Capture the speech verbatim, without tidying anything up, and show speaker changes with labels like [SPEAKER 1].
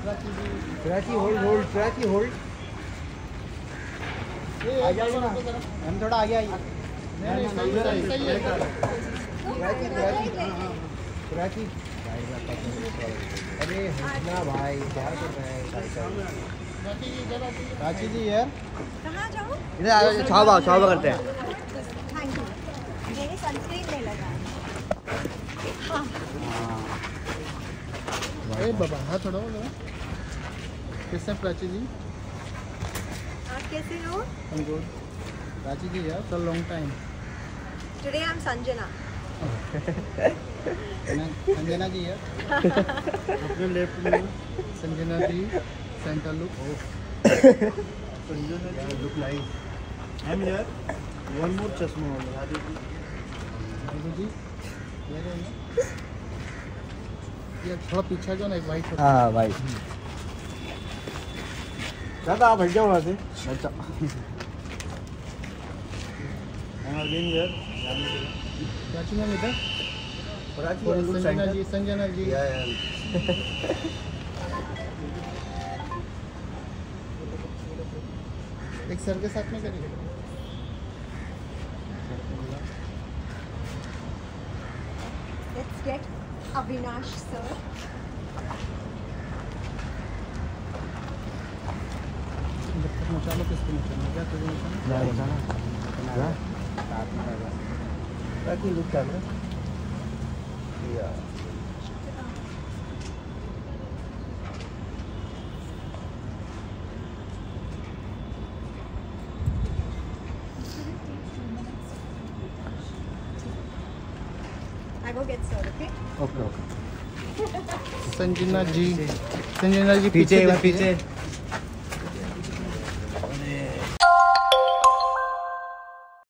[SPEAKER 1] Prachi hold hold Prachi hold. आ जाइए ना, हम थोड़ा आगे आइए। प्राची प्राची प्राची अरे हंसना भाई, क्या कर रहे हैं प्राची जी यार?
[SPEAKER 2] कहाँ जाऊँ?
[SPEAKER 1] इधर आ जाओ, छावा छावा करते हैं।
[SPEAKER 2] Thank you. मेरे सनस्क्रीन नहीं लगा। हाँ।
[SPEAKER 3] अरे बाबा हाँ थोड़ा हो कैसे प्राची जी?
[SPEAKER 2] आप कैसे हो?
[SPEAKER 3] I'm good. प्राची जी यार so long time.
[SPEAKER 2] Today I'm Sanjana.
[SPEAKER 3] Sanjana ji यार अपने लेफ्ट में Sanjana ji center look Sanjana ji look like I am here one more चश्मा आदि जी ये थोड़ा पीछे जो ना एक वाइट
[SPEAKER 1] हाँ भाई दादा आप हट जाओ वहाँ से। अच्छा
[SPEAKER 3] प्राची मैम इधर
[SPEAKER 1] प्राची
[SPEAKER 3] संजना जी संजना जी एक सर के साथ में करिए।
[SPEAKER 2] Let's get Avinash sir.
[SPEAKER 3] मचालो किसको मचाना क्या तुझे मचाना
[SPEAKER 1] मचाना साथ में रहेगा प्राची लुक कर रहे यार।
[SPEAKER 2] I go get sir, okay?
[SPEAKER 1] Okay okay
[SPEAKER 3] Sanjana ji Sanjana ji
[SPEAKER 1] पीछे पीछे